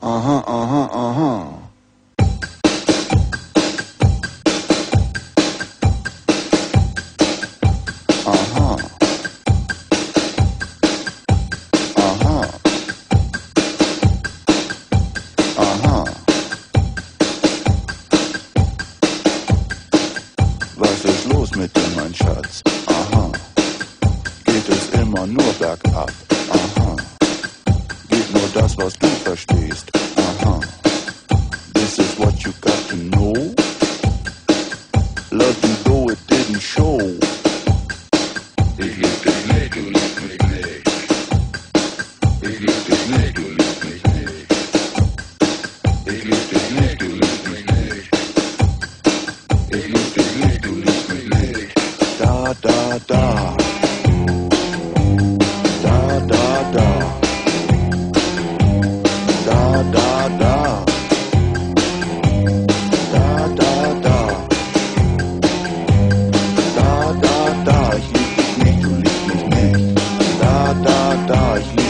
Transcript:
Aha, aha, aha. Aha. Aha. Aha. Was ist los mit dir, mein Schatz? Aha. Geht es immer nur bergab? Aha. Geht nur das, was du verstehst? Aha. This is what you got to know. Love you though it didn't show. Ich lieb dich nicht, du liebst mich nicht. Ich lieb dich nicht, du liebst mich nicht. Ich lieb dich nicht, du liebst mich nicht. Ich lieb dich nicht, du liebst mich nicht. Da, da, da. Da, da, da. Da, da, da. Da, da, da. Da, da, da. Ich lieb dich nicht, du liebst mich nicht. Da, da, da. Ich lieb